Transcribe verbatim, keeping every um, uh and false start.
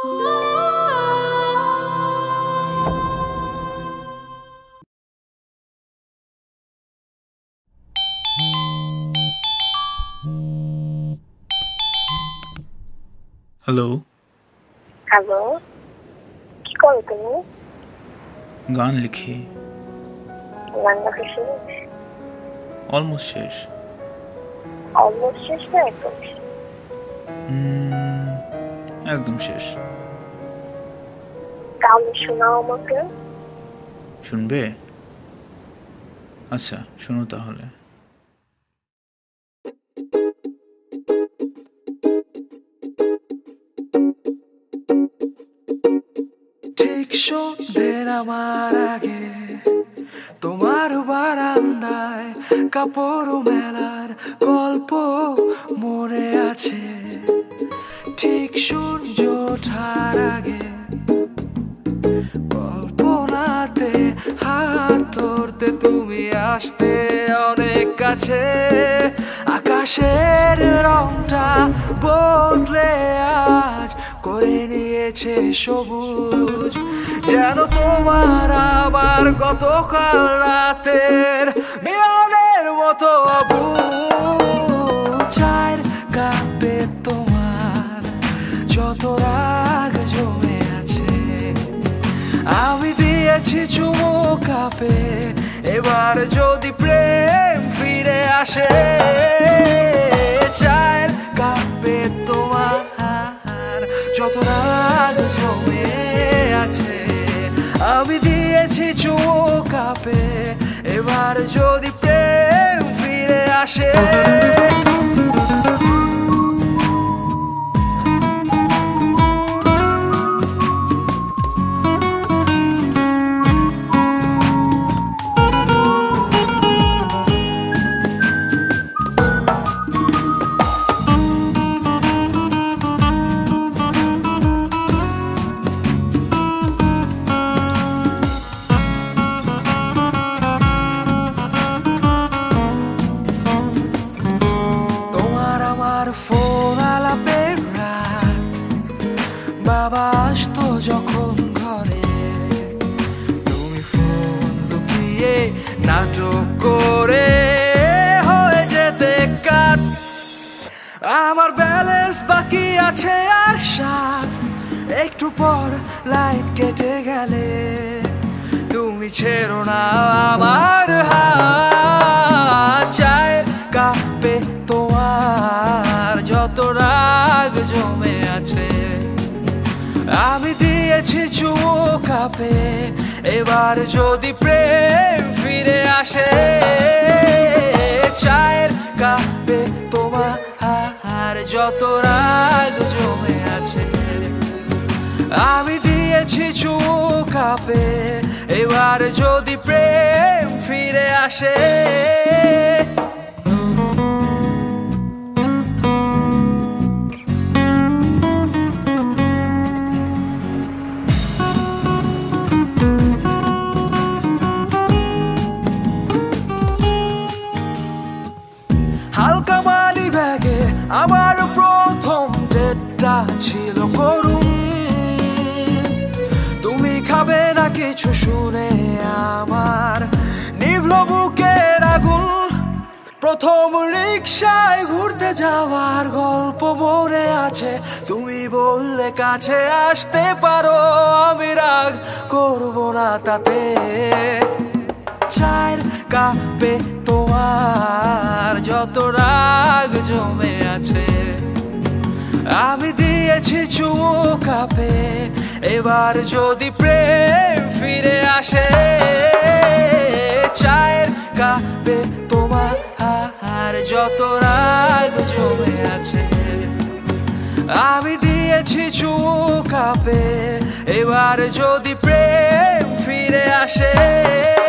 Hello. Hello, কি করো তুমি? গান লিখি। গান লেখা শেষ? অলমোস্ট শেষ। অলমোস্ট শেষ না একদম শেষ? উম, একদম শেষ। তাহলে শোনাও আমাকে। শুনবে? আচ্ছা শোনো তাহলে। ঠিক সন্ধ্যের আমার আগে তোমার বারান্দায় কাপড় মেলার গল্প মনে আছে। ঠিক সূর্য ওঠার আগে কল্পনাতে হাত ধরতে তুমি আসতে অনেক কাছে। আকাশের রংটা বদলে আজ করে নিয়েছে সবুজ, যেন তোমার আমার গতকাল রাতের মিলনের মতো অবুঝ। চায়ের কাপে তোমার যত রাগ জমে আছে আমি দিয়েছি চুমু কাপে, এবার যদি প্রেম ফিরে আসে। চায়ের কাপে তোমার যত রাগ জমে আছে আমি দিয়েছি চুমু কাপে, এবার যদি প্রেম ফিরে আসে। ফোন আলাপের রাত, বাবা আসতো যখন ঘরে, তুমি ফোন লুকিয়ে নাটক করে হয়ে যেতে কাট। আমার ব্যালেন্স বাকি আছে আর সাত, একটু পর লাইন কেটে গেলে তুমি ছেড়ো না আমার হাত। চায়ের কাপে তোমার যত রাগ জমে আছে আমি দিয়েছি চুমু কাপে, এবার যদি প্রেম ফিরে আসে। চায়ের কাপে তোমার যত রাগ জমে আছে আমি দিয়েছি চুমু কাপে, এবার যদি প্রেম ফিরে আসে। হালকা মানি ব্যাগে আমার প্রথম ডেটটা ছিল করুণ, তুমি খাবে না কিছু শুনে আমার নিভল বুকের আগুন। প্রথম রিকশায় ঘুরতে যাওয়ার গল্প মনে আছে, তুমি বললে কাছে আসতে পারো, আমি রাগ করবো না তাতে। চায়ের কাপে তোমার যত রাগ জমে আছে আমি দিয়েছি চুমু কাপে, এবার যদি প্রেম ফিরে আসে। চায়ের কাপে তোমার যত রাগ জমে আছে আমি দিয়েছি চুমু কাপে, এবার যদি প্রেম ফিরে আসে।